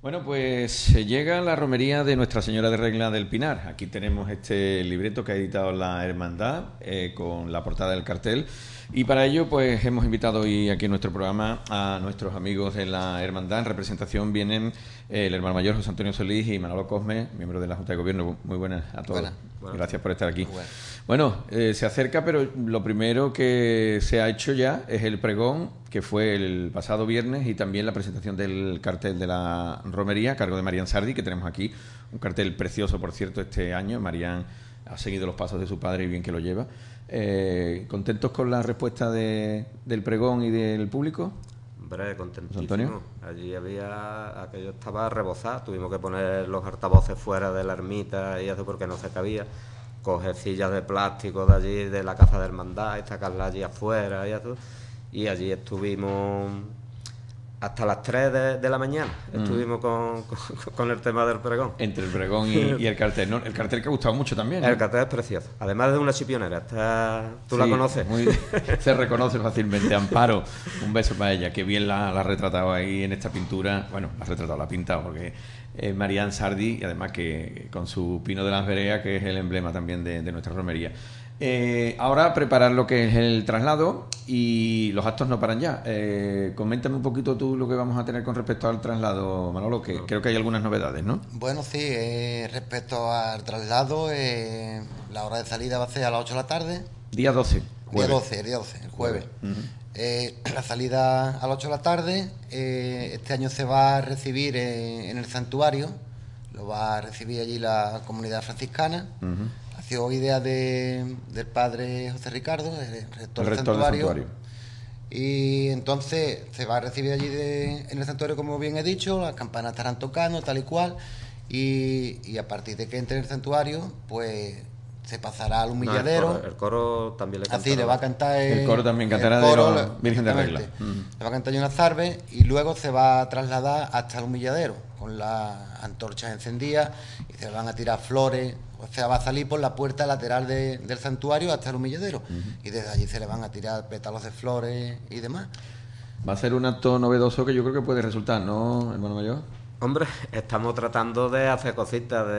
Bueno, pues llega la romería de Nuestra Señora de Regla del Pinar. Aquí tenemos este libreto que ha editado la Hermandad con la portada del cartel. Y para ello, pues hemos invitado hoy aquí en nuestro programa a nuestros amigos de la Hermandad. En representación vienen el hermano mayor José Antonio Solís y Manolo Cosme, miembro de la Junta de Gobierno. Muy buenas a todos. Buenas. Gracias por estar aquí. Bueno, se acerca, pero lo primero que se ha hecho ya es el pregón, que fue el pasado viernes, y también la presentación del cartel de la romería a cargo de Marián Sardi, que tenemos aquí. Un cartel precioso, por cierto, este año. Marián ha seguido los pasos de su padre y bien que lo lleva. ¿Contentos con la respuesta del pregón y del público? Hombre, contentísimo. Antonio. Allí aquello estaba rebozado, tuvimos que poner los altavoces fuera de la ermita y eso porque no se cabía, coger sillas de plástico de allí, de la casa de hermandad, y sacarlas allí afuera y eso, y allí estuvimos hasta las 3 de la mañana, estuvimos con el tema del pregón. Entre el pregón y el cartel, ¿no? El cartel que ha gustado mucho también, ¿no? El cartel es precioso, además de una chipionera, ¿tú la conoces? Se reconoce fácilmente. Amparo, un beso para ella, que bien la ha retratado ahí en esta pintura. Bueno, la ha retratado, la ha pintado, porque es Marián Sardi, y además que con su pino de las vereas, que es el emblema también de nuestra romería. Ahora preparar lo que es el traslado, y los actos no paran ya. Coméntame un poquito tú lo que vamos a tener con respecto al traslado, Manolo, que creo que hay algunas novedades, ¿no? Bueno, sí, respecto al traslado, la hora de salida va a ser a las 8 de la tarde. Día 12. Día 12, el jueves. La salida a las 8 de la tarde. Este año se va a recibir en el santuario, lo va a recibir allí la comunidad franciscana. Ha sido idea del padre José Ricardo, el rector del santuario. Y entonces se va a recibir allí en el santuario, como bien he dicho, las campanas estarán tocando, tal y cual, y a partir de que entre en el santuario, pues se pasará al humilladero. El coro también le cantará. Así le va a cantar el coro también cantará de la Virgen de Regla. Le va a cantar una zarbe, y luego se va a trasladar hasta el humilladero con las antorchas encendidas, y se van a tirar flores. O sea, va a salir por la puerta lateral del santuario hasta el humilladero, y desde allí se le van a tirar pétalos de flores y demás. Va a ser un acto novedoso que yo creo que puede resultar, ¿no, hermano mayor? Hombre, estamos tratando de hacer cositas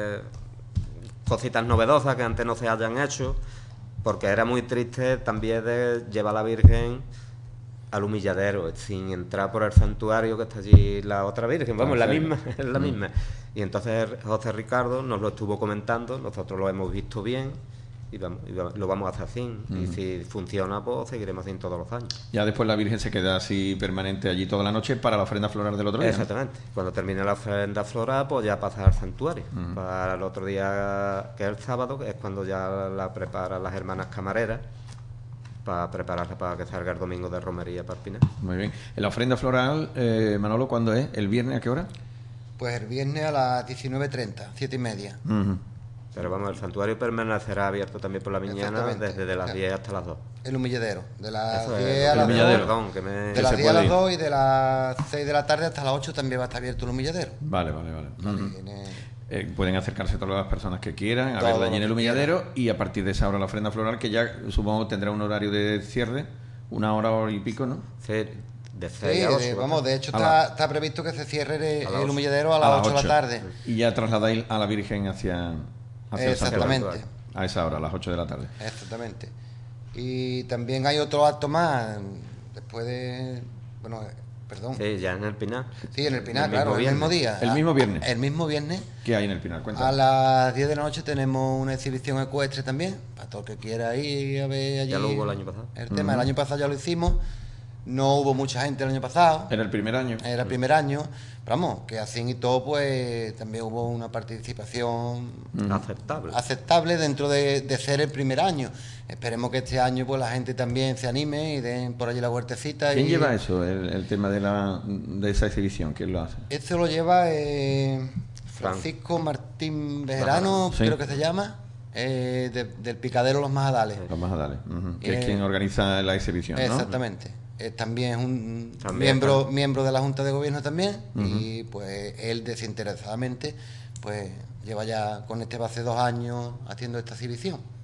novedosas que antes no se hayan hecho, porque era muy triste también de llevar a la Virgen al humilladero sin entrar por el santuario, que está allí la otra Virgen, vamos, la misma, es la misma. Y entonces José Ricardo nos lo estuvo comentando, nosotros lo hemos visto bien y lo vamos a hacer así. Y si funciona, pues seguiremos así todos los años. Ya después la Virgen se queda así permanente allí toda la noche para la ofrenda floral del otro día. Exactamente. Cuando termine la ofrenda floral, pues ya pasa al santuario. Para el otro día, que es el sábado, que es cuando ya la preparan las hermanas camareras, para prepararla para que salga el domingo de romería para el Pinar. Muy bien. ¿La ofrenda floral, Manolo, cuándo es? ¿El viernes a qué hora? Pues el viernes a las 19:30, 7:30. Pero vamos, el santuario permanecerá abierto también por la mañana, desde las 10 hasta las 2. El humilladero, de las 10 a las 2. De las 10 a las 2, y de las 6 de la tarde hasta las 8 también va a estar abierto el humilladero. Vale. Pueden acercarse todas las personas que quieran a verla allí en el humilladero, y a partir de esa hora la ofrenda floral, que ya supongo tendrá un horario de cierre, una hora y pico, ¿no? Sí, de 6 a 8. Vamos, de hecho está previsto que se cierre el humilladero a las 8 de la tarde. Y ya trasladáis a la Virgen hacia exactamente. El a esa hora, a las 8 de la tarde. Exactamente. Y también hay otro acto más, después de... Bueno, perdón. Sí, ya en el Pinar. Sí, en el Pinar, claro, el mismo día. El mismo viernes. El mismo viernes. ¿Qué hay en el Pinar? Cuéntame. A las 10 de la noche tenemos una exhibición ecuestre también, para todo el que quiera ir a ver allí. Ya lo hubo el año pasado. El tema, el año pasado ya lo hicimos. No hubo mucha gente el año pasado. Era el primer año. Era el primer año. Pero vamos, que así y todo, pues también hubo una participación aceptable dentro de ser el primer año. Esperemos que este año pues la gente también se anime y den por allí la huertecita. ¿Quién lleva eso, el tema de esa exhibición? ¿Quién lo hace? Esto lo lleva Francisco Martín Bejerano, creo que se llama. Del Picadero Los Majadales. Los Majadales, que es quien organiza la exhibición, ¿no? Exactamente. También es un miembro de la Junta de Gobierno también, y pues él desinteresadamente pues lleva ya con este va a ser 2 años haciendo esta exhibición.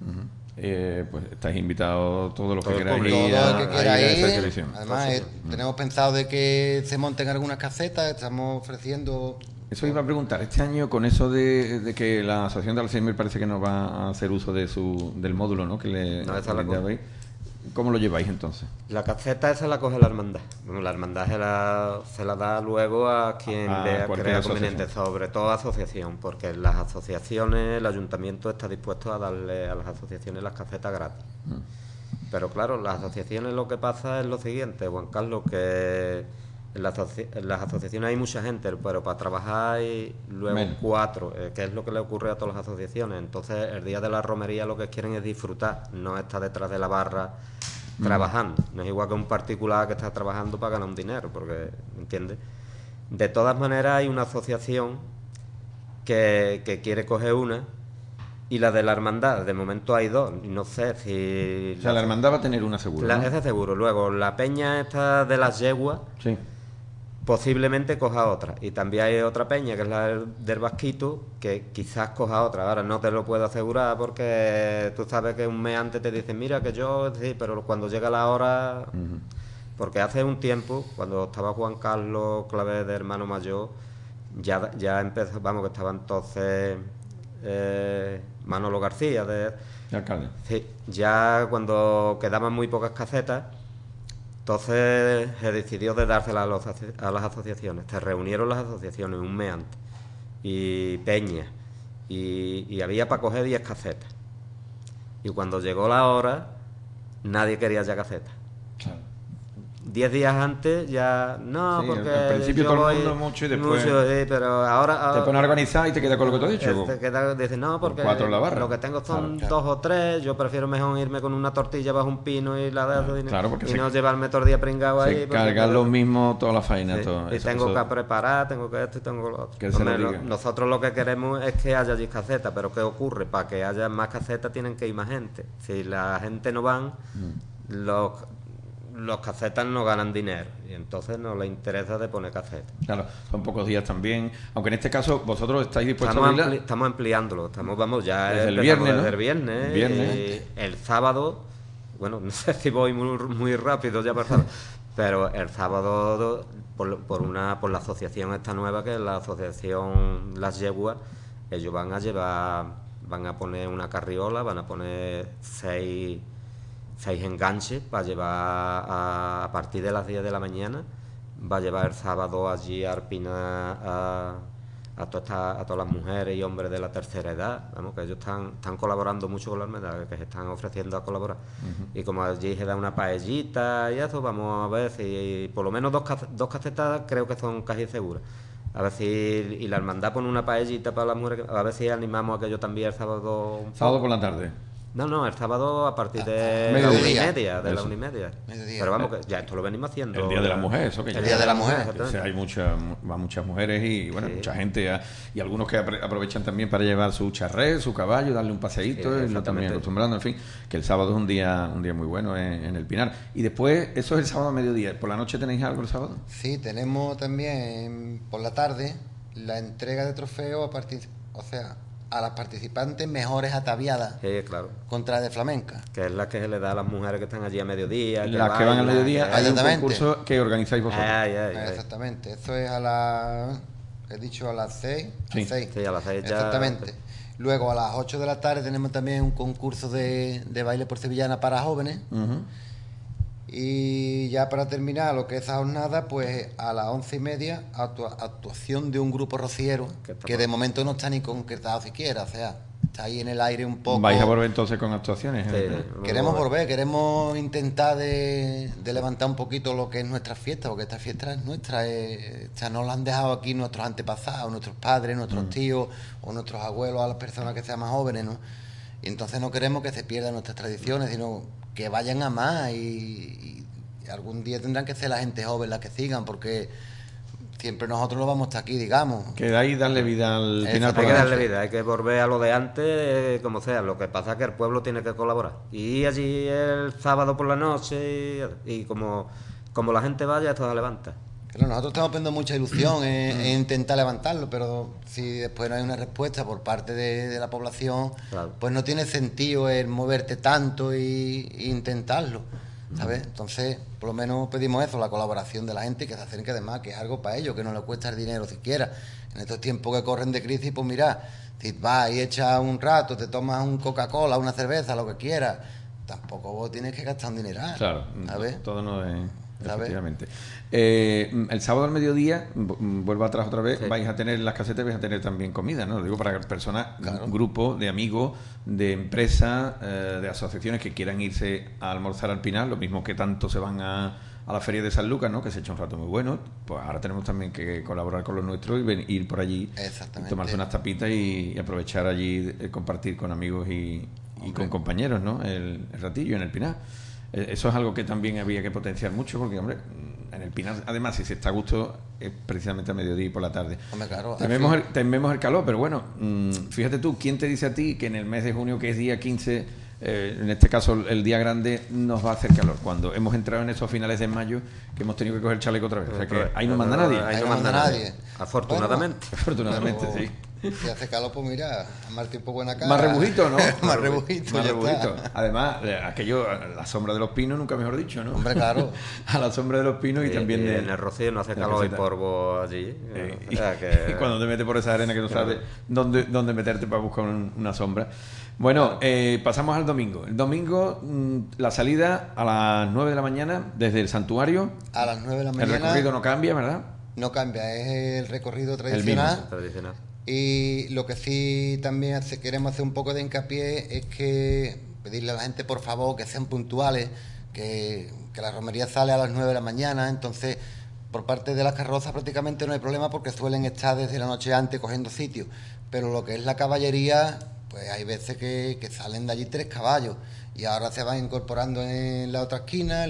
Pues estáis invitados todos los que Todo el queráis público. ir Todo el que quiera a esa ir. exhibición. Además, tenemos pensado de que se monten algunas casetas, estamos ofreciendo... Eso iba a preguntar, este año con eso de que la Asociación de Alzheimer parece que no va a hacer uso del módulo, ¿no? Que le No, esa la cosa. dabais. ¿Cómo lo lleváis entonces? La caseta esa la coge la hermandad. Bueno, la hermandad se la da luego a quien A le cualquier crea conveniente, asociación. sobre todo asociación, porque las asociaciones, el ayuntamiento está dispuesto a darle a las asociaciones las casetas gratis. Pero claro, las asociaciones lo que pasa es lo siguiente, Juan Carlos, que en las asociaciones hay mucha gente, pero para trabajar hay luego Menos. 4, que es lo que le ocurre a todas las asociaciones. Entonces, el día de la romería lo que quieren es disfrutar, no estar detrás de la barra trabajando. No es igual que un particular que está trabajando para ganar un dinero, porque, ¿entiendes? De todas maneras, hay una asociación que quiere coger una, y la de la hermandad, de momento hay 2, y no sé si... O sea, la hermandad va a tener una segura, ¿no? Ese seguro. Luego, la peña esta de las yeguas, Sí. posiblemente coja otra. Y también hay otra peña, que es la del Vasquito, que quizás coja otra. Ahora no te lo puedo asegurar porque tú sabes que un mes antes te dicen, mira que yo, sí, pero cuando llega la hora... Porque hace un tiempo, cuando estaba Juan Carlos Clavé de hermano mayor, ya empezó, vamos, que estaba entonces Manolo García de... El alcalde. Sí, ya cuando quedaban muy pocas casetas, entonces se decidió de dárselas a las asociaciones. Se reunieron las asociaciones un mes antes, y peñas, y había para coger 10 casetas. Y cuando llegó la hora, nadie quería ya casetas. Claro. 10 días antes ya no, Sí, porque al principio yo todo el voy mundo mucho y después sí, pero ahora te pones a organizar y te queda con lo que te he dicho. te queda, dices, no, porque 4 en la barra. lo que tengo son Claro. 2 o 3, yo prefiero mejor irme con una tortilla bajo un pino y la dejo Claro, porque y se- no llevarme todo el día pringado ahí. Se porque cargan los mismos toda la faena. sí, todo. y Eso- tengo eso- que preparar, tengo que esto y tengo lo otro. Que se lo Hombre, diga. nosotros lo que queremos es que haya allí casetas, pero ¿qué ocurre? Para que haya más casetas tienen que ir más gente. Si la gente no van, los casetas no ganan dinero y entonces no les interesa de poner casetas. Claro, son pocos días también. Aunque en este caso vosotros estáis dispuestos a abrirla. Estamos ampliándolo, vamos ya Desde el empezamos viernes, ¿no? desde el viernes, Viernes. y el sábado, bueno, no sé si voy muy rápido ya pasado, pero el sábado por la asociación esta nueva, que es la asociación Las Yeguas, ellos van a poner una carriola, van a poner 6 enganches para llevar a partir de las 10 de la mañana. Va a llevar el sábado allí a Arpina a todas las mujeres y hombres de la tercera edad. Vamos, que ellos están colaborando mucho con la hermandad, que se están ofreciendo a colaborar. Y como allí se da una paellita y eso, vamos a ver si por lo menos dos casetas creo que son casi seguras. A ver si... Y la hermandad pone una paellita para las mujeres, a ver si animamos a que yo también el sábado... un poco. Sábado por la tarde. No, el sábado a partir de la mediodía. 1:30, de la Eso. 1:30. Mediodía. Pero vamos, que ya esto lo venimos haciendo. El Día de la Mujer, eso que El ya- Día de la Mujer. O sea, hay muchas mujeres y bueno, Sí. mucha gente y algunos que aprovechan también para llevar su charré, su caballo, darle un paseíto, Sí, y lo exactamente. también acostumbrando, en fin, que el sábado es un día muy bueno en el Pinar. Y después, eso es el sábado a mediodía. ¿Por la noche tenéis algo el sábado? Sí, tenemos también por la tarde la entrega de trofeos a las participantes mejores ataviadas Sí, claro. contra de flamenca. Que es la que se le da a las mujeres que están allí a mediodía. Las que van al bailan, mediodía, que- hay un Exactamente. concurso que organizáis vosotros. Exactamente, esto es he dicho a las 6. Sí. Sí, a las 6 ya. Exactamente. Luego a las 8 de la tarde tenemos también un concurso de baile por sevillana para jóvenes. Ujú. Y ya para terminar lo que es esa jornada, pues a las 11:30 actuación de un grupo rociero Que está que de momento no está ni concretado siquiera, o sea, está ahí en el aire un poco. ¿Vais a volver entonces con actuaciones? Sí, Queremos volver, queremos intentar de levantar un poquito lo que es nuestra fiesta, porque esta fiesta es nuestra, o sea, nos la han dejado aquí nuestros antepasados, nuestros padres, nuestros tíos o nuestros abuelos, a las personas que sean más jóvenes, ¿no? Y entonces no queremos que se pierdan nuestras tradiciones, sino que vayan a más y algún día tendrán que ser la gente joven la que sigan, porque siempre nosotros no vamos a estar aquí, digamos. Quedáis darle vida al Eso, Pinar por Hay que la darle noche. vida, hay que volver a lo de antes, como sea. Lo que pasa es que el pueblo tiene que colaborar. Y allí el sábado por la noche, y como la gente vaya, esto se levanta. Claro, nosotros estamos poniendo mucha ilusión en intentar levantarlo, pero si después no hay una respuesta por parte de la población, claro, pues no tiene sentido el moverte tanto e intentarlo, ¿sabes? Entonces, por lo menos pedimos eso, la colaboración de la gente, que se acerque además, que es algo para ellos, que no les cuesta el dinero siquiera. En estos tiempos que corren de crisis, pues mira, si vas y echas un rato, te tomas un Coca-Cola, una cerveza, lo que quieras, tampoco vos tienes que gastar un dineral. Claro, ¿sabes? todo no es... ¿Sabes? Efectivamente. El sábado al mediodía, vuelvo atrás otra vez, Sí. vais a tener en las casetas, vais a tener también comida, ¿no? Lo digo para personas, Claro. un grupo de amigos, de empresas, de asociaciones que quieran irse a almorzar al Pinar, lo mismo que tanto se van a la feria de San Lucas, ¿no? Que se echa un rato muy bueno. Pues ahora tenemos también que colaborar con los nuestros y ir por allí, Exactamente. tomarse unas tapitas y aprovechar allí, compartir con amigos y con compañeros, ¿no? El ratillo en el Pinar. Eso es algo que también había que potenciar mucho, porque, hombre, en el Pinar, además, si se está a gusto, es precisamente a mediodía y por la tarde. Hombre, claro, Tememos el calor, pero bueno, fíjate tú, ¿quién te dice a ti que en el mes de junio, que es día 15, en este caso el día grande, nos va a hacer calor? Cuando hemos entrado en esos finales de mayo, que hemos tenido que coger el chaleco otra vez. O sea que ahí no manda nadie. Ahí no manda nadie. Afortunadamente. Afortunadamente, Pero, sí. Si hace calor, pues mira, a mal tiempo buena cara. Más rebujito, ¿no? Más rebujito. Más ya rebujito. está. Además, aquello, a la sombra de los pinos, nunca mejor dicho, ¿no? Hombre, claro. A la sombra de los pinos y también de... en el Rocío no hace de la calor y caseta. polvo allí. Y, O sea que- y cuando te metes por esa arena que no Claro. sabes dónde meterte para buscar una sombra. Bueno, pasamos al domingo. El domingo, la salida a las 9 de la mañana desde el santuario. A las 9 de la El mañana recorrido no cambia, ¿verdad? no cambia, es el recorrido mismo. tradicional. tradicional. Y lo que sí también queremos hacer un poco de hincapié es que pedirle a la gente, por favor, que sean puntuales, que la romería sale a las 9 de la mañana, entonces por parte de las carrozas prácticamente no hay problema porque suelen estar desde la noche antes cogiendo sitio, pero lo que es la caballería, pues hay veces que salen de allí 3 caballos y ahora se van incorporando en la otra esquina,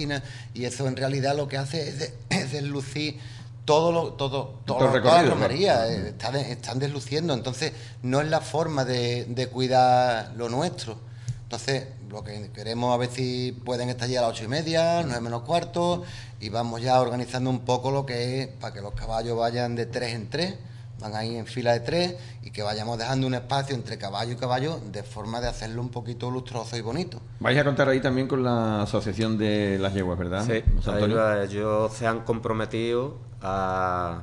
y eso en realidad lo que hace es deslucir toda la recorrido, romería, están desluciendo, entonces no es la forma de cuidar lo nuestro. Entonces, lo que queremos a ver si pueden estar allí a las 8:30, 9 menos cuarto, y vamos ya organizando un poco lo que es para que los caballos vayan de 3 en 3, van ahí en fila de 3, y que vayamos dejando un espacio entre caballo y caballo de forma de hacerlo un poquito lustroso y bonito. Vais a contar ahí también con la Asociación de las Yeguas, ¿verdad? Sí, José Antonio? ahí ellos se han comprometido a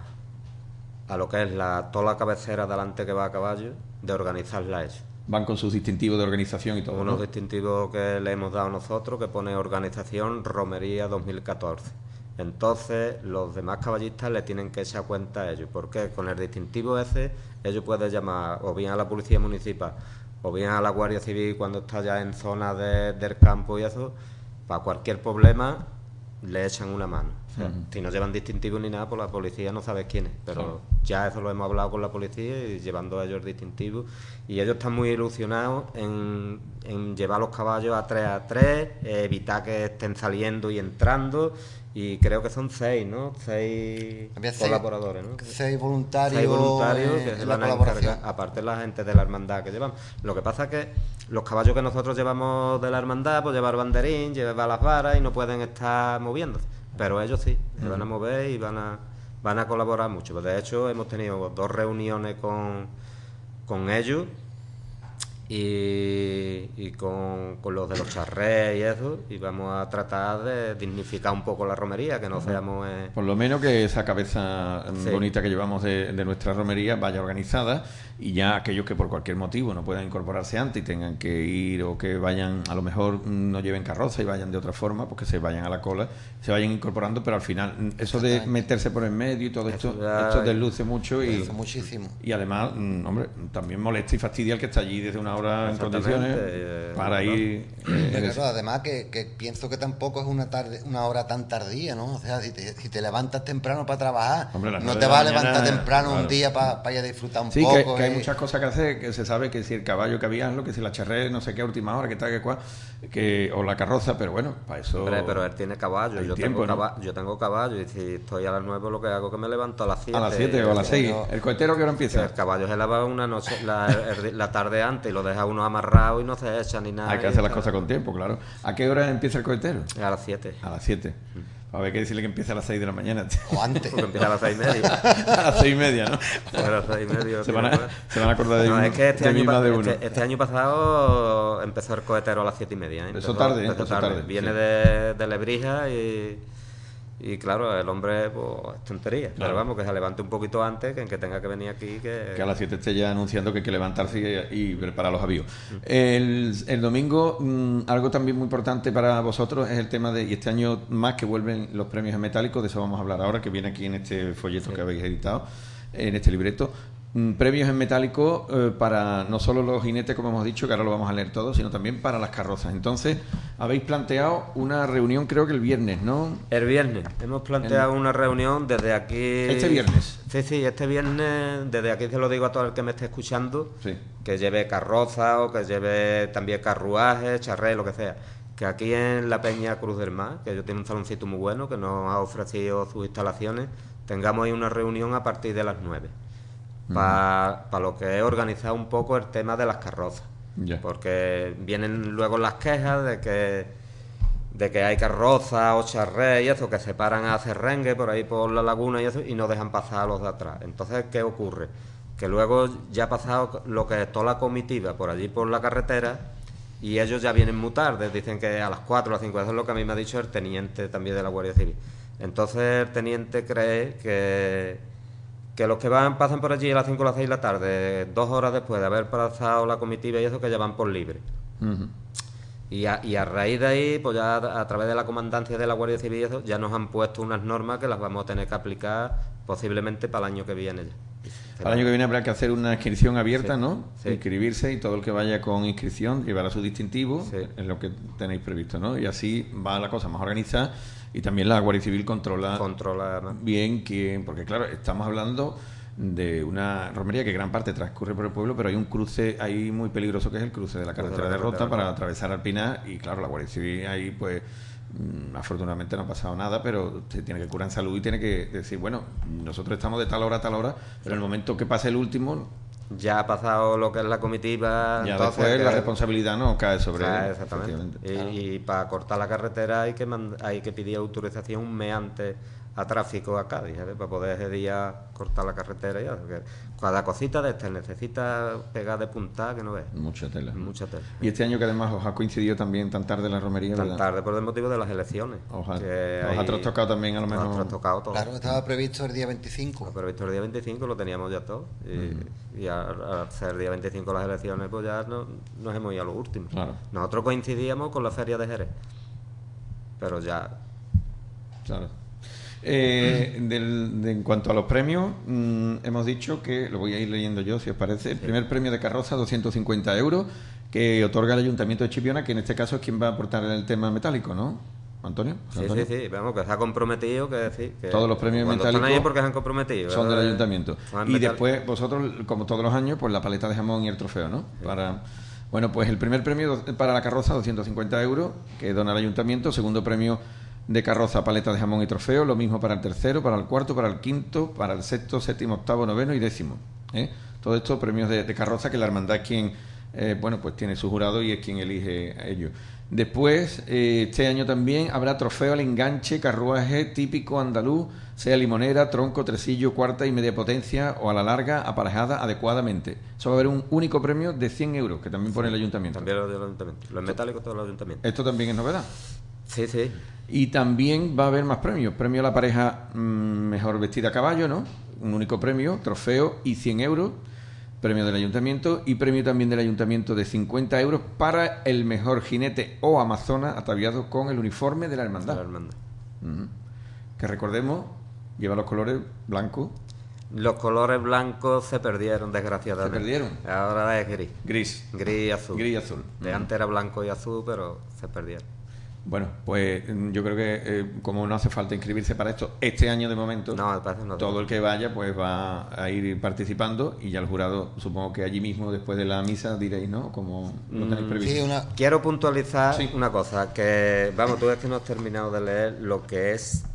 lo que es toda la cabecera delante que va a caballo, de organizarla ellos. Van con sus distintivos de organización y todo, Unos ¿no? distintivos que le hemos dado nosotros, que pone Organización Romería 2014. Entonces, los demás caballistas le tienen que echar cuenta a ellos, porque con el distintivo ese, ellos pueden llamar o bien a la Policía Municipal, o bien a la Guardia Civil cuando está ya en zona del campo y eso, para cualquier problema le echan una mano. O sea, si no llevan distintivo ni nada, pues la policía no sabe quién es, pero Claro. ya eso lo hemos hablado con la policía y llevando a ellos el distintivo, y ellos están muy ilusionados en llevar los caballos a 3, evitar que estén saliendo y entrando, y creo que son 6, ¿no? 6 Había colaboradores, ¿no? 6 voluntarios, 6 voluntarios que se en la van a colaboración. encargar, aparte la gente de la hermandad que llevamos. Lo que pasa es que los caballos que nosotros llevamos de la hermandad, pues llevar banderín, llevar las varas y no pueden estar moviéndose, pero ellos sí, se van a mover y van a colaborar mucho. Pues de hecho hemos tenido 2 reuniones con ellos y con los de los charrés y eso, y vamos a tratar de dignificar un poco la romería, que no seamos... Por lo menos que esa cabeza Sí. bonita que llevamos de nuestra romería vaya organizada, y ya aquellos que por cualquier motivo no puedan incorporarse antes y tengan que ir, o que vayan, a lo mejor no lleven carroza y vayan de otra forma, pues que se vayan a la cola, se vayan incorporando, pero al final eso de meterse por el medio y todo esto desluce mucho Eso, muchísimo. y además, hombre, también molesta y fastidia al que está allí desde una hora en Exactamente, condiciones para ir... Pero claro, además que pienso que tampoco es una hora tan tardía, ¿no? O sea, si te levantas temprano para trabajar, Hombre, las no 9 te de vas a la levantar mañana, temprano claro. un día para ir a disfrutar un Sí, poco. que hay muchas cosas que hacer, que se sabe que si el caballo que había, lo que si la charré, no sé qué, a última hora, que tal, que cual, o la carroza, pero bueno, para eso... Hombre, pero él tiene caballo, hay yo tiempo, tengo ¿no? caballo, yo tengo caballo, y si estoy a las 9 lo que hago es que me levanto a las 7. A las 7 o a las 6. yo- ¿El cohetero que hora empieza? El caballo se lava una noche, la tarde antes, y lo deja uno amarrado y no se echa ni nada. Hay que hacer las cosas con tiempo, claro. ¿A qué hora empieza el cohetero? A las 7. A las 7. A ver, hay que decirle que empieza a las 6 de la mañana. O antes. Porque empieza a las 6:30. A las 6:30, ¿no? A las 6:30. Se van a acordar de, no, es que de uno. Este año pasado empezó el cohetero a las 7:30. Empezó tarde, empezó tarde. Viene sí. de Lebrija y claro, el hombre, pues, es tontería. Claro. Pero vamos, que se levante un poquito antes, que tenga que venir aquí. Que a las 7 esté ya anunciando que hay que levantarse y preparar los avíos. El domingo, algo también muy importante para vosotros es el tema de, y este año más que vuelven los premios en metálico, de eso vamos a hablar ahora, que viene aquí en este folleto que habéis editado, en este libreto. Premios en metálico para no solo los jinetes, como hemos dicho, que ahora lo vamos a leer todo, sino también para las carrozas. Entonces, habéis planteado una reunión, creo que el viernes, ¿no? El viernes. Hemos planteado una reunión desde aquí. ¿Este viernes? Sí, este viernes, desde aquí se lo digo a todo el que me esté escuchando, Sí. que lleve carroza o que lleve también carruajes, charré, lo que sea. Que aquí en la Peña Cruz del Mar, que yo tengo un saloncito muy bueno, que nos ha ofrecido sus instalaciones, tengamos ahí una reunión a partir de las 9. Para lo que he organizado un poco el tema de las carrozas. Ya. Porque vienen luego las quejas de que hay carrozas o charrés y eso, que se paran a hacer rengue por ahí por la laguna y eso, y no dejan pasar a los de atrás. Entonces, ¿qué ocurre? Que luego ya ha pasado lo que es toda la comitiva por allí por la carretera y ellos ya vienen muy tarde, dicen que a las 4 o las 5, eso es lo que a mí me ha dicho el teniente también de la Guardia Civil. Entonces el teniente cree que los que pasan por allí a las 5 o las 6 de la tarde, 2 horas después de haber pasado la comitiva y eso, que ya van por libre. Y a raíz de ahí, pues ya a través de la comandancia de la Guardia Civil y eso, ya nos han puesto unas normas que las vamos a tener que aplicar posiblemente para el año que viene ya. Para el año que viene habrá que hacer una inscripción abierta, Sí, ¿no? sí. Inscribirse y todo el que vaya con inscripción llevará su distintivo, Sí. es lo que tenéis previsto, ¿no? Y así va la cosa más organizada y también la Guardia Civil controla más. bien quién, porque claro, estamos hablando de una romería que gran parte transcurre por el pueblo, pero hay un cruce ahí muy peligroso que es el cruce de la carretera de Rota para atravesar Alpinar y claro, la Guardia Civil ahí pues afortunadamente no ha pasado nada, pero se tiene que curar en salud y tiene que decir, bueno, nosotros estamos de tal hora a tal hora, pero en el momento que pase el último Ya ha pasado lo que es la comitiva, ya entonces después la responsabilidad no cae sobre él. Exactamente. Claro. Y para cortar la carretera hay que pedir autorización un mes antes a tráfico a Cádiz, ¿sabes? Para poder ese día cortar la carretera ya. Porque cada cosita de estas necesita pegar de punta que no ves. Mucha tela. Mucha tela. Y este año que además os ha coincidido también tan tarde la romería, Tan ¿verdad? tarde por el motivo de las elecciones. Ojalá. Que Os ha trastocado también a lo mejor. Nos ha trastocado todo. Claro, estaba previsto el día 25. Pero visto el día 25 lo teníamos ya todo. Y al ser el día 25 las elecciones, pues ya nos hemos ido a lo último. Claro. Nosotros coincidíamos con la feria de Jerez. Pero ya. Claro. En cuanto a los premios, hemos dicho que, lo voy a ir leyendo yo si os parece, el primer premio de carroza, 250 euros, que otorga el Ayuntamiento de Chipiona, que en este caso es quien va a aportar el tema metálico, ¿no? ¿Antonio? ¿Antonio? Sí, vamos, que se ha comprometido, que todos los premios cuando metálicos están ahí porque se han comprometido. son del ¿verdad? Ayuntamiento. Y después vosotros, como todos los años, pues la paleta de jamón y el trofeo, ¿no? Sí. Bueno, pues el primer premio para la carroza, 250 euros, que dona el Ayuntamiento. Segundo premio de carroza, paleta de jamón y trofeo. Lo mismo para el tercero, para el cuarto, para el quinto, para el sexto, séptimo, octavo, noveno y décimo. Todo esto premios de carroza que la hermandad es quien, pues tiene su jurado y es quien elige a ellos. Después, este año también habrá trofeo al enganche, carruaje típico andaluz, sea limonera, tronco, tresillo, cuarta y media potencia o a la larga, aparejada adecuadamente. Eso va a haber un único premio de 100 euros, que también pone el Ayuntamiento. También lo del Ayuntamiento. Los metálicos, todo el Ayuntamiento. Esto también es novedad. Sí. Y también va a haber más premios. Premio a la pareja mejor vestida a caballo, ¿no? Un único premio, trofeo y 100 euros. Premio del Ayuntamiento y premio también del Ayuntamiento de 50 euros para el mejor jinete o amazona ataviado con el uniforme de la hermandad. Que recordemos, lleva los colores blancos. Los colores blancos se perdieron, desgraciadamente. ¿Se perdieron? Ahora es gris. Gris Y azul. y azul. De antes era blanco y azul, pero se perdieron. Bueno, pues yo creo que como no hace falta inscribirse para esto, este año de momento, No, me parece no. todo el que vaya pues va a ir participando y ya el jurado, supongo que allí mismo después de la misa diréis, ¿no? Como lo tenéis previsto. Sí, Quiero puntualizar Sí. una cosa, que vamos, tú es que no has terminado de leer lo que es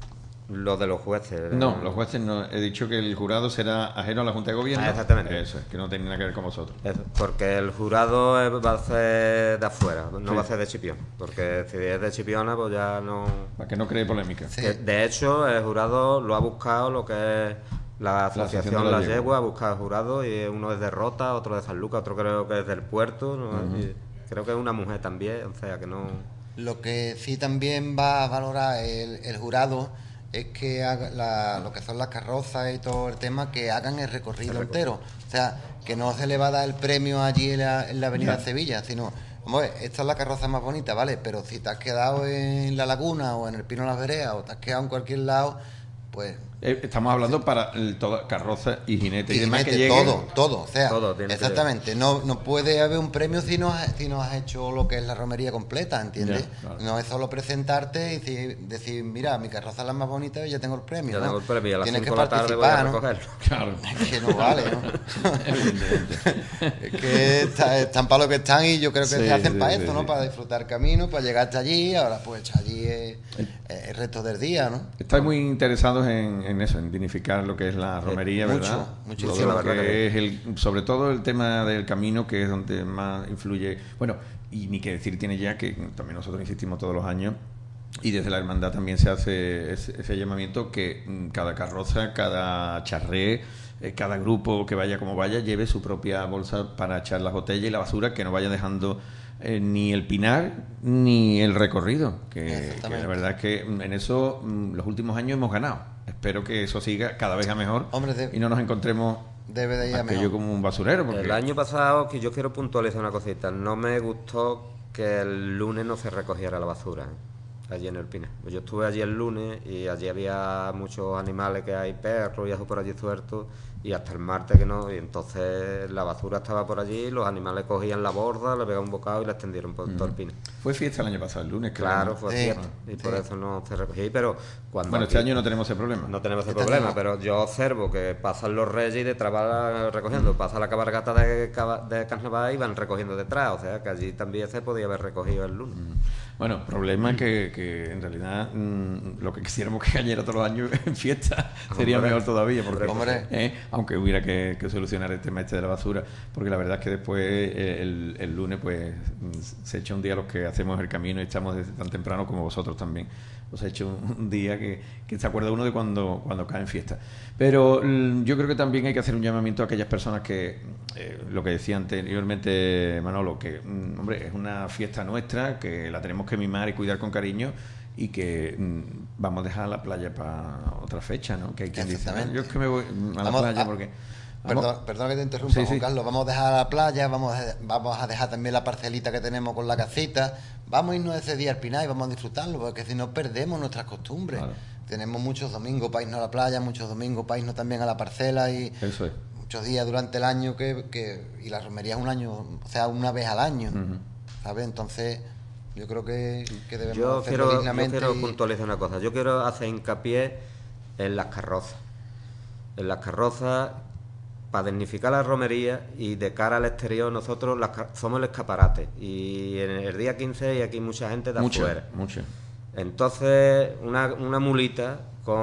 Lo de los jueces. No, los jueces no. He dicho que el jurado será ajeno a la Junta de Gobierno. Exactamente. Eso es, que no tiene nada que ver con vosotros. Porque el jurado va a ser de afuera, no va a ser de Chipiona. Porque si es de Chipiona, pues ya no... Para que no cree polémica. Sí. De hecho, el jurado lo ha buscado lo que es la asociación La Yegua, ha buscado el jurado, y uno es de Rota, otro de San Lucas, otro creo que es del Puerto, ¿no? Y creo que es una mujer también, o sea que no... Lo que sí también va a valorar el jurado es que haga lo que son las carrozas y todo el tema, que hagan el recorrido entero. O sea, que no se le va a dar el premio allí en la avenida Sevilla, sino, hombre, esta es la carroza más bonita, ¿vale? Pero si te has quedado en La Laguna o en el Pino de las Veredas o te has quedado en cualquier lado, pues... Estamos hablando para toda carroza y jinete y demás que jinete, lleguen. todo, o sea, Todo tiene que exactamente, no puede haber un premio si no has hecho lo que es la romería completa, ¿entiendes? Ya, claro. No es solo presentarte y decir, mira, mi carroza es la más bonita y ya tengo el premio. Ya ¿no? tengo el premio y a las Tienes 5 que de la tarde voy a participar, ¿no? recogerlo. Claro. Es que no vale, ¿no? Evidentemente. Es que están para lo que están y yo creo que Sí, se hacen sí, para sí, esto, ¿no? sí. Para disfrutar el camino, para llegar hasta allí, ahora pues allí es el resto del día, ¿no? Estáis muy interesados en eso, en dignificar lo que es la romería, mucho, ¿verdad? muchísimo. Todo lo La verdad que que es sobre todo el tema del camino, que es donde más influye. Bueno, y ni que decir tiene ya que también nosotros insistimos todos los años, y desde la hermandad también se hace ese llamamiento, que cada carroza, cada charré, cada grupo que vaya como vaya, lleve su propia bolsa para echar las botellas y la basura, que no vaya dejando ni el pinar ni el recorrido, que la verdad es que en eso los últimos años hemos ganado. Espero que eso siga cada vez a mejor. Hombre, y no nos encontremos debe de ir a aquello mejor. como un basurero, porque El año pasado, que yo quiero puntualizar una cosita, no me gustó que el lunes no se recogiera la basura, allí en el Pinar. Yo estuve allí el lunes y allí había muchos animales, que hay perros y eso por allí sueltos, y hasta el martes que no, y entonces la basura estaba por allí, los animales cogían la borda, le pegaban un bocado y la extendieron por todo el Pinar. fue fiesta el año pasado, el lunes, creo, Claro, ¿no? fue Sí, fiesta, y por sí. eso no se recogía, pero cuando Bueno, aquí- este año no tenemos ese problema. no tenemos ese Este problema, año no. pero yo observo que pasan los reyes y detrás van recogiendo, pasa la cabalgata de carnaval y van recogiendo detrás, o sea que allí también se podía haber recogido el lunes. Bueno, problema que en realidad lo que quisiéramos que cayera todos los años en fiesta sería Hombre. mejor todavía, porque Hombre. aunque hubiera que solucionar el tema este de la basura, porque la verdad es que después el lunes pues se echa un día los que hacemos el camino y estamos desde tan temprano como vosotros también. Os ha hecho un día que se acuerda uno de cuando cae en fiesta. Pero yo creo que también hay que hacer un llamamiento a aquellas personas que, lo que decía anteriormente Manolo, que hombre, es una fiesta nuestra, que la tenemos que mimar y cuidar con cariño, y que vamos a dejar la playa para otra fecha, ¿no? Que hay quien dice, Exactamente. yo es que me voy a la Vamos playa a- porque... vamos- Perdón que te interrumpa, Sí, Juan sí. Carlos. Vamos a dejar la playa, vamos a dejar también la parcelita que tenemos con la casita. Vamos a irnos ese día al Pinar y vamos a disfrutarlo, porque si no perdemos nuestras costumbres. Claro. Tenemos muchos domingos para irnos a la playa, muchos domingos para irnos también a la parcela y Eso es. muchos días durante el año y la romería es un año, o sea, una vez al año, ¿sabes? Entonces, yo creo que debemos Yo hacerlo dignamente. quiero y- puntualizar una cosa, yo quiero hacer hincapié en las carrozas. En las carrozas, para dignificar la romería y de cara al exterior, nosotros somos el escaparate. Y en el día 15 hay aquí mucha gente de afuera. Mucho. Entonces, una mulita con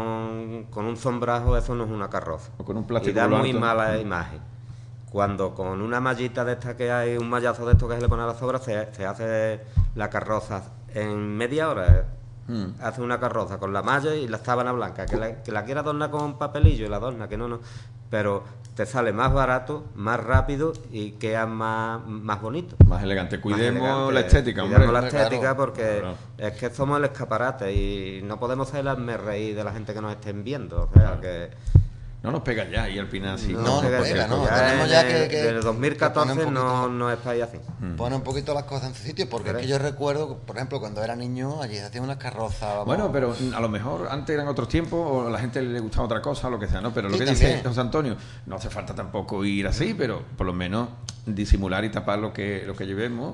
un sombrajo, eso no es una carroza. O con un plástico Y da muy alto. mala imagen. Cuando con una mallita de esta que hay, un mallazo de esto que se le pone a la sobra, se hace la carroza en media hora. Hace una carroza con la malla y la sábana blanca. Que la quiera adornar con papelillo y la adorna, que no. Pero te sale más barato, más rápido y queda más bonito. Más elegante. Cuidemos Más elegante. la estética, hombre. Cuidemos la Claro. estética porque Claro. es que somos el escaparate y no podemos ser el reír de la gente que nos estén viendo. O sea, que No nos pega ya y al final sí. No nos porque pega, no. ya Tenemos en ya el- que desde el 2014 que poner un poquito- no es para ir así. Pone un poquito las cosas en su sitio, porque es que yo recuerdo, por ejemplo, cuando era niño, allí se hacían unas carrozas. vamos. Bueno, pero a lo mejor antes eran otros tiempos o a la gente le gustaba otra cosa o lo que sea, ¿no? Pero lo Sí, que también. dice José Antonio, no hace falta tampoco ir así, pero por lo menos disimular y tapar lo que llevemos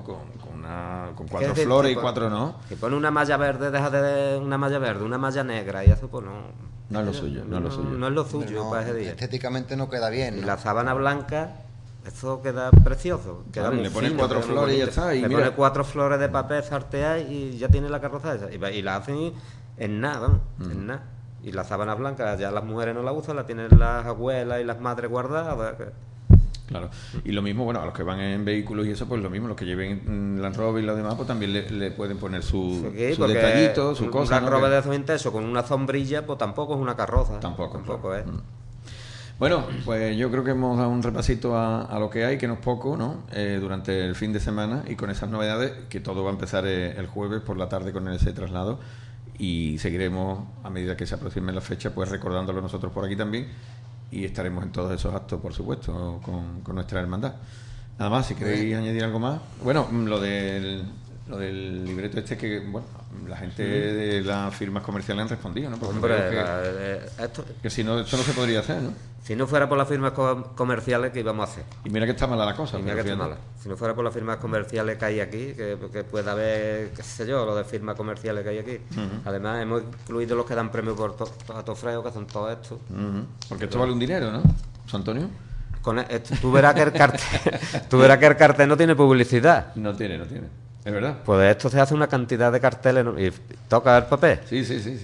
con cuatro decir, flores y tipo, cuatro no. Si pone una malla verde, deja de una malla verde, una malla negra y eso pues no. No es lo suyo, no es lo suyo. No es lo Hombre, suyo no, para ese día. estéticamente no queda bien. Y ¿no? la sábana blanca, eso queda precioso. Queda Claro, muy le pones fino, cuatro queda muy flores y ya bonito. está, y le mira. pones 4 flores de papel sarteadas y ya tiene la carroza esa. Y la hacen en nada, vamos, en nada. Y las sábanas blancas ya las mujeres no las usan, las tienen las abuelas y las madres guardadas. Claro, y lo mismo, bueno, a los que van en vehículos y eso, pues lo mismo, los que lleven Land Rover y lo demás, pues también le pueden poner su detallito, su cosa. Un Land Rover de esos intensos con una sombrilla, pues tampoco es una carroza. Tampoco claro. Es. Bueno, pues yo creo que hemos dado un repasito a lo que hay, que no es poco, ¿no? Durante el fin de semana y con esas novedades, que todo va a empezar el jueves por la tarde con ese traslado y seguiremos a medida que se aproxime la fecha, pues recordándolo nosotros por aquí también. Y estaremos en todos esos actos, por supuesto, con nuestra hermandad. Nada más, si queréis añadir algo más. Bueno, lo del libreto este que, bueno, la gente de las firmas comerciales han respondido, ¿no? Porque hombre, que si no, esto no se podría hacer, ¿no? Si no fuera por las firmas comerciales, ¿qué íbamos a hacer? Y mira que está mala la cosa. Mira que está mala. Si no fuera por las firmas comerciales que hay aquí, que pueda haber, qué sé yo, lo de firmas comerciales que hay aquí. Además, hemos incluido los que dan premios por a Tofreo, que son todos estos. Porque esto vale un dinero, ¿no, José Antonio? Tú verás que el cartel no tiene publicidad. No tiene. Es verdad. Pues de esto se hace una cantidad de carteles y toca el papel. Sí,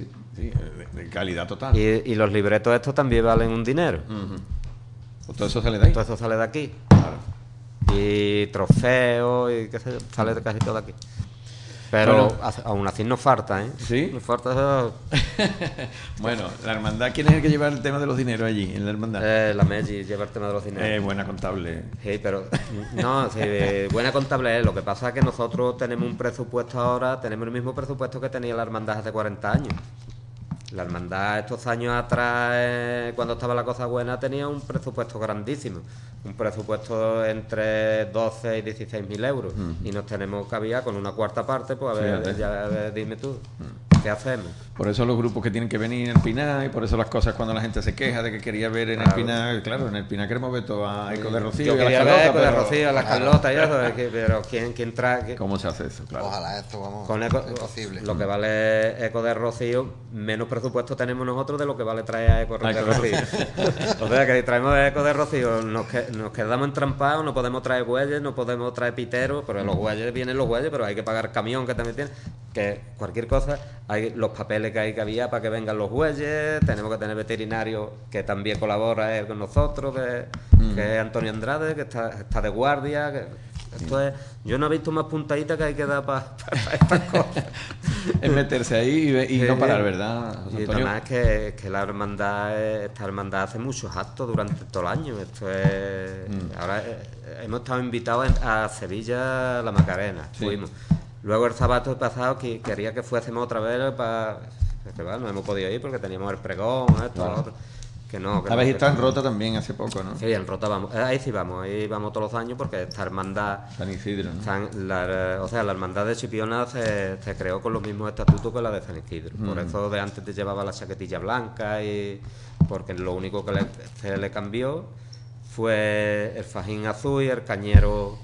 de calidad total. Y los libretos estos también valen un dinero. Pues todo eso sale de ahí. Todo eso sale de aquí. Claro. Y trofeos y qué sé yo, sale de casi todo de aquí. Pero bueno, aún así nos falta, ¿eh? ¿Sí? Nos falta eso. Bueno, la hermandad, ¿quién es el que lleva el tema de los dineros allí, en la hermandad? La Meggi lleva el tema de los dineros. Buena contable. Sí, pero... No, sí, buena contable es. Lo que pasa es que nosotros tenemos un presupuesto ahora, tenemos el mismo presupuesto que tenía la hermandad hace 40 años. La hermandad estos años atrás, cuando estaba la cosa buena, tenía un presupuesto grandísimo. Un presupuesto entre 12 y 16.000 euros. Y nos tenemos que había con una cuarta parte, pues a ver, dime tú, ¿qué hacemos? Por eso los grupos que tienen que venir en el Pinar, y por eso las cosas cuando la gente se queja de que quería ver en el Pinar, claro, en el Pinar queremos ver todo a Eco de Rocío. Yo quería ver Eco de Rocío, a las Carlotas y eso, pero ¿quién trae? ¿Cómo se hace eso? Claro. Ojalá esto, vamos, con Eco, es posible. Lo que vale Eco de Rocío, menos presupuesto tenemos nosotros de lo que vale traer a Eco de Rocío. O sea, que si traemos Eco de Rocío, nos quedamos entrampados, no podemos traer bueyes, no podemos traer piteros, pero los bueyes vienen los bueyes, pero hay que pagar camión que también tiene, que cualquier cosa, hay los papeles que había para que vengan los bueyes, tenemos que tener veterinario que también colabora con nosotros, que es Antonio Andrade, que está de guardia, esto es, yo no he visto más puntaditas que hay que dar para estas cosas. Es meterse ahí y no parar, ¿verdad, José y Antonio? además que esta hermandad hace muchos actos durante todo el año. Esto es ahora hemos estado invitados a Sevilla, la Macarena, fuimos. Luego el sábado pasado quería que fuésemos otra vez no hemos podido ir porque teníamos el pregón, esto, lo otro. Que habéis estado en Rota también hace poco, ¿no? Sí, en Rota vamos. Ahí sí vamos, ahí vamos todos los años porque esta hermandad... San Isidro, ¿no? la hermandad de Chipiona se creó con los mismos estatutos que la de San Isidro. Por eso de antes te llevaba la chaquetilla blanca y... Porque lo único que se le cambió fue el fajín azul y el cañero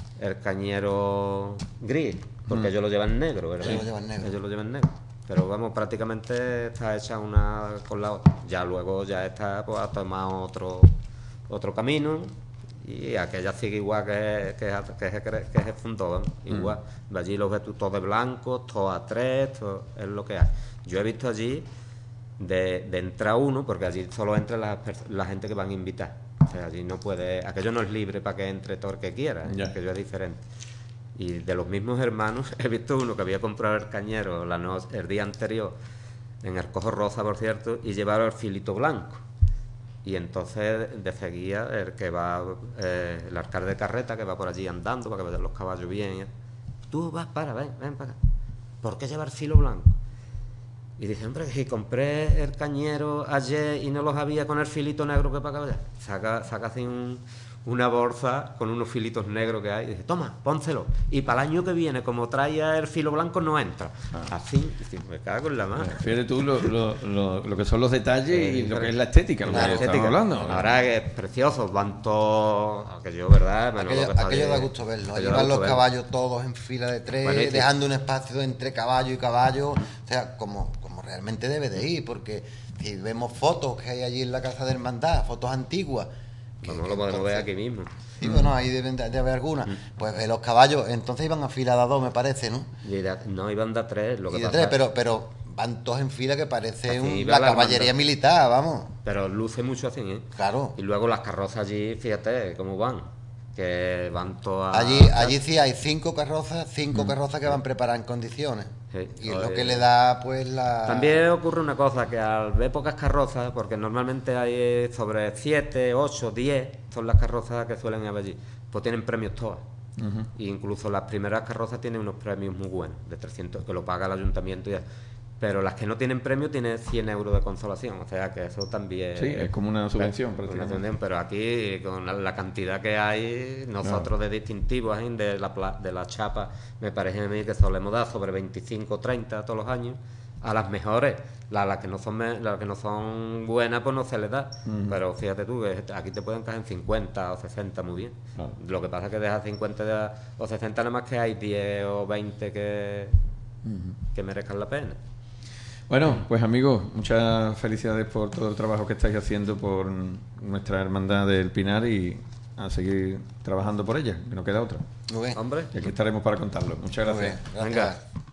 gris. Porque ellos lo llevan negro, ¿verdad? Ellos lo llevan negro. Pero vamos, prácticamente está hecha una con la otra. Ya luego está, pues ha tomado otro camino y aquella sigue igual que se fundó, igual. De allí los ves tú todos de blanco, todos a tres, todo es lo que hay. Yo he visto allí de entrar uno, porque allí solo entra la gente que van a invitar. O sea, allí no puede, aquello no es libre para que entre todo el que quiera, aquello es diferente. Y de los mismos hermanos, he visto uno que había comprado el cañero el día anterior, en el Cojo Rosa, por cierto, y llevaba el filito blanco. Y entonces, de seguía, el alcalde de carreta, que va por allí andando para que vean los caballos bien. Tú ven para acá. ¿Por qué llevar filo blanco? Y dije, hombre, si compré el cañero ayer y no los había con el filito negro que para acá. Saca así una bolsa con unos filitos negros que hay, y dice, toma, pónselo. Y para el año que viene, como traía el filo blanco, no entra. Así, me cago en la mano. Fíjate tú lo que son los detalles y lo que es la estética, lo que estamos hablando. Ahora que es precioso, van todos, aquello, ¿verdad? Aquello da gusto verlo. Llevan los caballos todos en fila de tres, bueno, dejando un espacio entre caballo y caballo, o sea, como realmente debe de ir, porque si vemos fotos que hay allí en la Casa de Hermandad, fotos antiguas, no lo podemos ver aquí mismo. Sí, bueno, ahí deben de haber algunas. Pues los caballos, entonces iban a fila de a dos, me parece, ¿no? No, iban de a tres. Lo que y pasa... de tres, pero van todos en fila que parece Así la va la caballería hermandad. militar, vamos. Pero luce mucho así, ¿eh? Claro. Y luego las carrozas allí, fíjate cómo van. Que van todas... Allí sí hay 5 carrozas que van preparadas en condiciones. Sí. Y es lo que le da, pues, la... También ocurre una cosa, que al ver pocas carrozas, porque normalmente hay sobre 7, 8, 10, son las carrozas que suelen haber allí, pues tienen premios todas. E incluso las primeras carrozas tienen unos premios muy buenos, de 300, que lo paga el ayuntamiento. Pero las que no tienen premio tienen 100 euros de consolación, o sea que eso también... Sí, es como una subvención, Una prácticamente. subvención, pero aquí, con la cantidad que hay, nosotros de distintivos, de la chapa, me parece a mí que solemos dar sobre 25 o 30 todos los años, a las mejores. Las que no son buenas, pues no se les da. Pero fíjate tú, que aquí te pueden caer en 50 o 60 muy bien. Claro. Lo que pasa es que dejas 50 o 60 nada más que hay 10 o 20 que merezcan la pena. Bueno, pues amigos, muchas felicidades por todo el trabajo que estáis haciendo por nuestra hermandad del Pinar y a seguir trabajando por ella, que no queda otra. Muy bien. Hombre, Y aquí estaremos para contarlo. Muchas Muy gracias. bien. Gracias. venga.